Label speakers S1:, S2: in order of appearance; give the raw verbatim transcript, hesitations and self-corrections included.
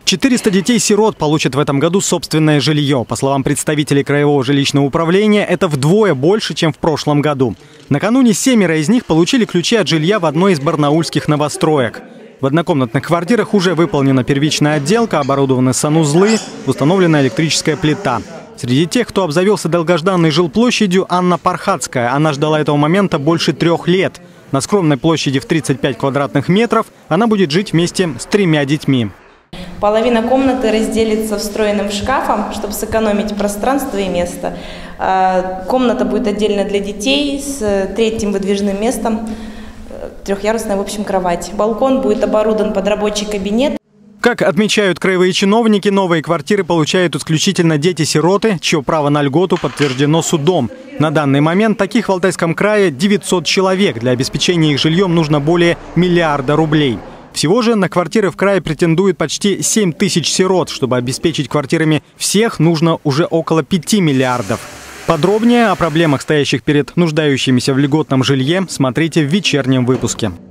S1: четыреста детей-сирот получат в этом году собственное жилье. По словам представителей Краевого жилищного управления, это вдвое больше, чем в прошлом году. Накануне семеро из них получили ключи от жилья в одной из барнаульских новостроек. В однокомнатных квартирах уже выполнена первичная отделка, оборудованы санузлы, установлена электрическая плита. Среди тех, кто обзавелся долгожданной жилплощадью, Анна Пархатская. Она ждала этого момента больше трех лет. На скромной площади в тридцать пять квадратных метров она будет жить вместе с тремя детьми.
S2: Половина комнаты разделится встроенным шкафом, чтобы сэкономить пространство и место. Комната будет отдельно для детей с третьим выдвижным местом, трехъярусная в общем кровать. Балкон будет оборудован под рабочий кабинет.
S1: Как отмечают краевые чиновники, новые квартиры получают исключительно дети-сироты, чье право на льготу подтверждено судом. На данный момент таких в Алтайском крае девятьсот человек. Для обеспечения их жильем нужно более миллиарда рублей. Всего же на квартиры в крае претендует почти семь тысяч сирот. Чтобы обеспечить квартирами всех, нужно уже около пяти миллиардов. Подробнее о проблемах, стоящих перед нуждающимися в льготном жилье, смотрите в вечернем выпуске.